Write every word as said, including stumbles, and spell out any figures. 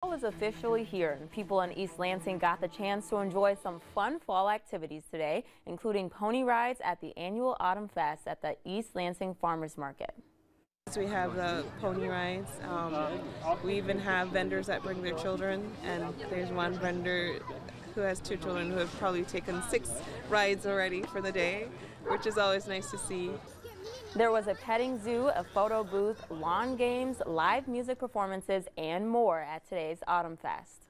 Fall is officially here, and people in East Lansing got the chance to enjoy some fun fall activities today, including pony rides at the annual Autumn Fest at the East Lansing Farmers Market. We have the pony rides. Um, we even have vendors that bring their children, and there's one vendor who has two children who have probably taken six rides already for the day, which is always nice to see. There was a petting zoo, a photo booth, lawn games, live music performances, and more at today's Autumn Fest.